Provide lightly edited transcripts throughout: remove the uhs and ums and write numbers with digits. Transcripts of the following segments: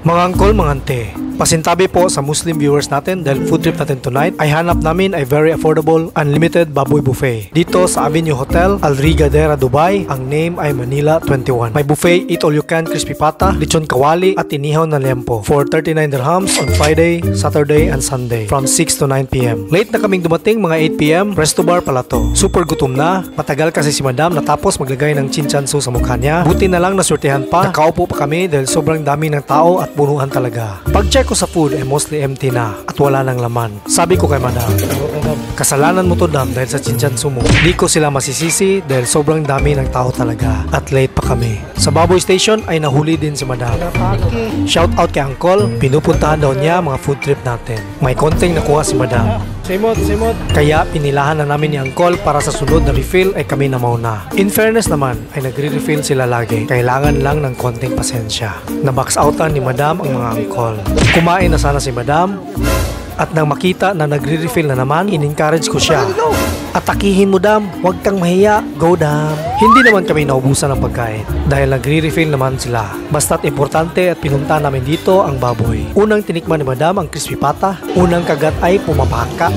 Mga angkol, mga ante, pasintabi po sa Muslim viewers natin dahil food trip natin tonight ay hanap namin ay very affordable, unlimited baboy buffet. Dito sa Avenue Hotel, Al Rigadera, Dubai. Ang name ay Manila 21. May buffet, eat all you can, crispy pata, lechon kawali at inihaw na lempo for 39 dirhams on Friday, Saturday, and Sunday from 6 to 9 p.m. Late na kaming dumating, mga 8 p.m. Resto bar pala to. Super gutom na. Matagal kasi si madam natapos maglagay ng chinchansu sa mukha niya. Buti na lang nasurtihan pa. Nakaupo pa kami dahil sobrang dami ng tao at punuan talaga. Pag-check ko sa food ay mostly empty na at wala nang laman. Sabi ko kay madam, kasalanan mo to dam dahil sa chinchansu mo. Di ko sila masisisi dahil sobrang dami ng tao talaga at late pa kami. Sa Baboy Station ay nahuli din si madam. Shout out kay Uncle, pinupuntahan daw niya mga food trip natin. May konting nakuha si madam. Simot. Kaya pinilahan na namin ni Uncle para sa sunod na refill ay kami na mauna. In fairness naman ay nagre-refill sila lagi. Kailangan lang ng konting pasensya. Na-box outan ni madam ang mga Uncle. Kumain na sana si madam. At nang makita na nagre-refill na naman, in-encourage ko siya. Atakihin mo dam, huwag kang mahiya, go dam. Hindi naman kami naubusan ng pagkain dahil nagre-refill naman sila. Basta't importante at pinunta namin dito ang baboy. Unang tinikman ni madam ang crispy pata, unang kagat ay pumapaka.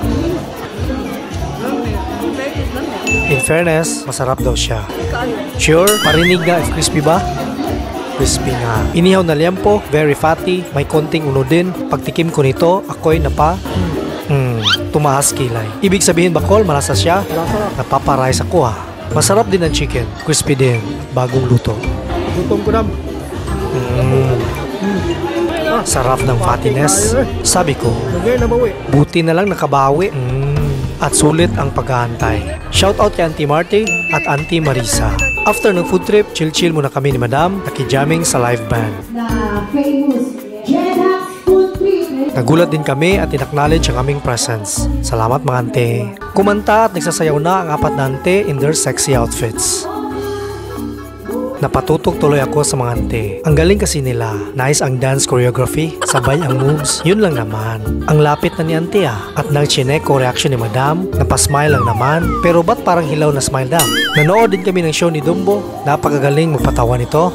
In fairness, masarap daw siya. Sure, parinig na if crispy ba? Crispy nga. Inihaw na liempo, very fatty, may konting uno din. Pagtikim ko nito, ako'y tumaas kilay. Ibig sabihin bakol, malasa siya? Napaparize ako ha. Masarap din ang chicken, crispy din, bagong luto. Gutom ko dam. Sarap ng fattiness. Sabi ko, buti na lang nakabawi. At sulit ang paghahantay. Shout out kay Auntie Marty at Auntie Marisa. After ng food trip, chill muna kami ni madam, nakijamming sa live band. Nagulat din kami at in-acknowledge ang aming presence. Salamat mga ante. Kumanta at nagsasayaw na ang apat na ante in their sexy outfits. Napatutok tuloy ako sa mga ante. Ang galing kasi nila. Nice ang dance choreography, sabay ang moves. Yun lang naman. Ang lapit na ni ante At nang chinek ko reaction ni madam, napasmile lang naman. Pero ba't parang hilaw na smile dam? Nanood din kami ng show ni Dumbo. Napakagaling magpatawa nito.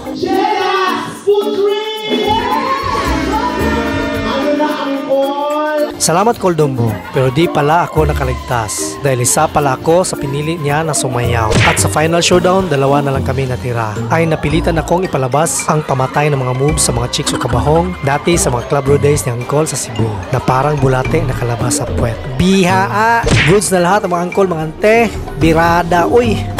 Salamat Col Dumbo, pero di pala ako nakaligtas dahil isa pala ako sa pinili niya na sumayaw. At sa final showdown, dalawa na lang kami natira. Ay napilitan akong ipalabas ang pamatay ng mga moves sa mga chicks o kabahong dati sa mga club road days ni Uncle sa Cebu na parang bulate nakalabas sa puwet. Biha! Goods na lahat ang mga Uncle, mga ante. Birada, uy!